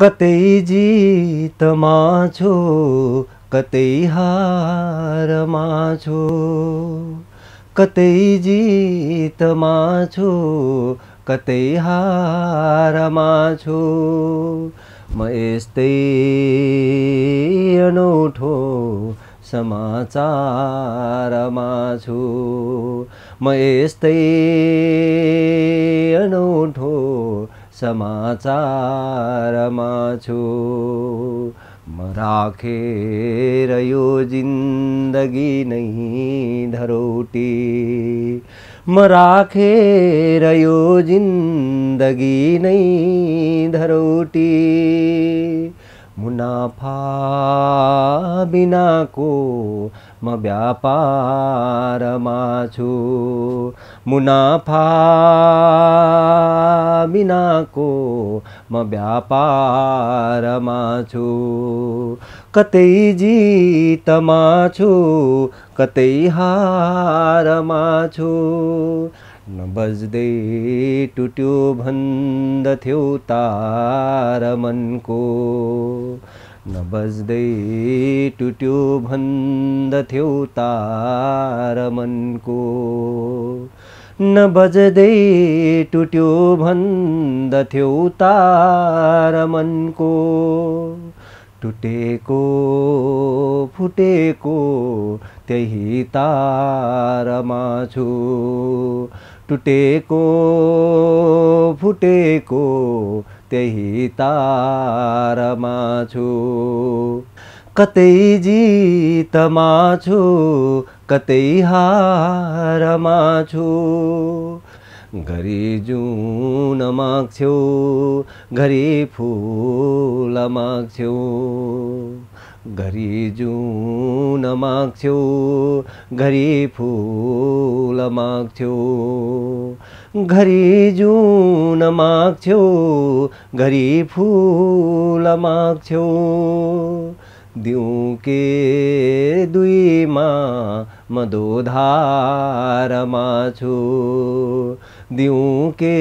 कतै जितमा छु कतै हारमा छु, कतै जितमा छु कतै हारमा छु। म यस्तै अनौठो समाचारमा छु, म यस्तै अनौठो समाचारमा छु। म राखेर यो जिन्दगी नै धरोटी, म राखेर यो जिन्दगी नै धरोटी। मुनाफा बिनाको म व्यापारमा छु, मुनाफा बिनाको म व्यापारमा छु। कतै जितमा छु कतै हारमा छु। नबज्दै टुट्यो भन्दथ्यौ तार मनको, नबज्दै टुट्यो भन्दथ्यौ तार मनको, नबज्दै टुट्यो भन्दथ्यौ तार मनको। टुटेको फुटेको त्यही तारमा छु, टुटेको फुटेको त्यही तारमा छु। कतै जितमा छु कतै हारमा छु। घरि जुन माग्छौ घरि फूल माग्छौ, घरि जुन माग्छौ घरि फूल माग्छौ, घरि जुन माग्छौ घरि फूल माग्छौ। दिउँ के दुईमा म दोधारमा छु, दिउँ के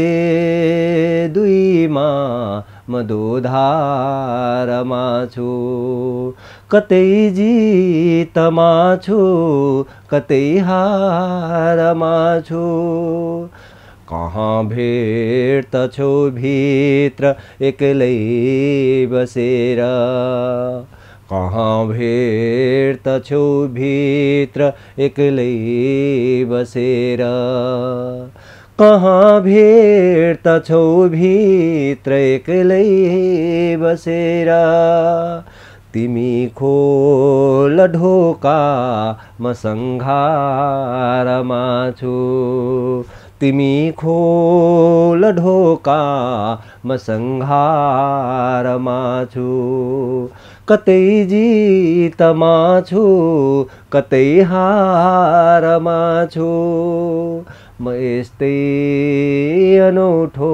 दुईमा म दोधारमा छु। कतै जितमा छु कतै हारमा छु। कहाँ भेट्दछौ भित्र एक्लै बसेर, कहाँ भेट्दछौ भित्र एक्लै बसेर, कहाँ भेट्दछौ भित्र एक्लै बसेर। तिमी खोल ढोका म सङ्घारमा छु, तिमी खोल ढोका म सङ्घारमा छु। कतै जितमा छु कतै हारमा छु। म यस्तै अनौठो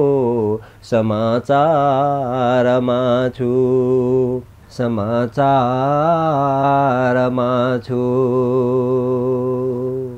समाचारमा छु, समाचारमा छु।